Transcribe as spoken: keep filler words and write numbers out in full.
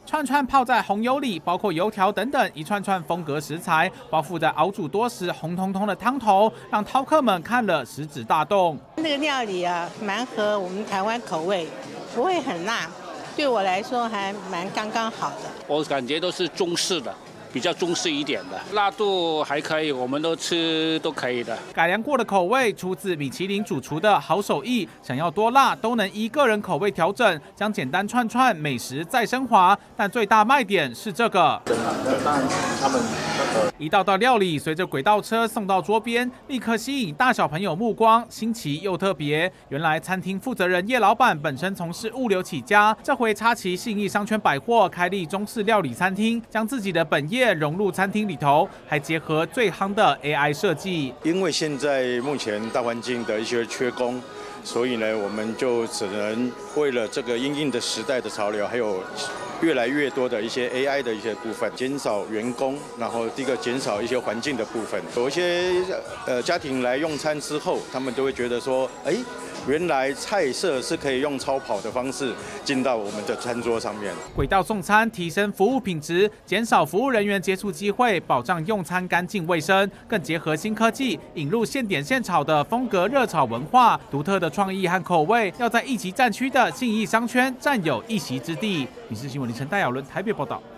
串串泡在红油里，包括油条等等一串串风格食材，包覆在熬煮多时红彤彤的汤头，让饕客们看了食指大动。 那个料理啊，蛮合我们台湾口味，不会很辣，对我来说还蛮刚刚好的。 我感觉都是中式的。 比较中式一点的，辣度还可以，我们都吃都可以的。 改良过的口味出自米其林主厨的好手艺，想要多辣都能依个人口味调整，将简单串串美食再升华。但最大卖点是这个，他们一道道料理随着轨道车送到桌边，立刻吸引大小朋友目光，新奇又特别。原来餐厅负责人叶老板本身从事物流起家，这回插旗信义商圈百货，开立中式料理餐厅，将自己的本业 融入餐厅里头，还结合最夯的 A I 设计。 因为现在目前大环境的一些缺工，所以呢，我们就只能为了这个因应的时代的潮流，还有越来越多的一些 A I 的一些部分，减少员工，然后第一个减少一些环境的部分。有一些呃家庭来用餐之后，他们都会觉得说，哎。 原来菜色是可以用超跑的方式进到我们的餐桌上面。 轨道送餐提升服务品质，减少服务人员接触机会，保障用餐干净卫生，更结合新科技，引入现点现炒的风格热炒文化，独特的创意和口味，要在一级战区的信义商圈占有一席之地。《民视新闻》凌晨戴雅伦台北报道。